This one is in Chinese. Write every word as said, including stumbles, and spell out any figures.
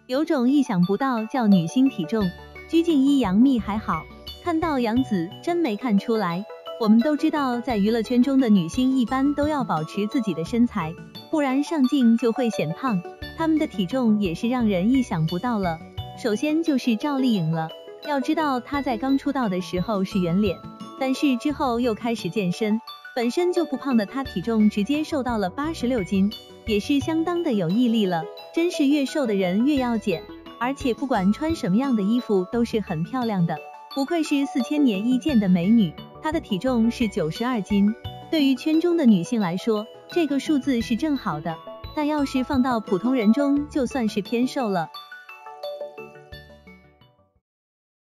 有种意想不到叫女星体重，鞠婧祎杨幂还好，看到杨紫真没看出来。我们都知道，在娱乐圈中的女星一般都要保持自己的身材，不然上镜就会显胖。她们的体重也是让人意想不到了。首先就是赵丽颖了，要知道她在刚出道的时候是圆脸，但是之后又开始健身，本身就不胖的她体重直接瘦到了八十六斤，也是相当的有毅力了。真是越瘦的人越要减，而且不管穿什么样的衣服都是很漂亮的，不愧是四千年一见的美女。她的体重是九十二斤，对于圈中的女性来说，这个数字是正好的，但要是放到普通人中就算是偏瘦了。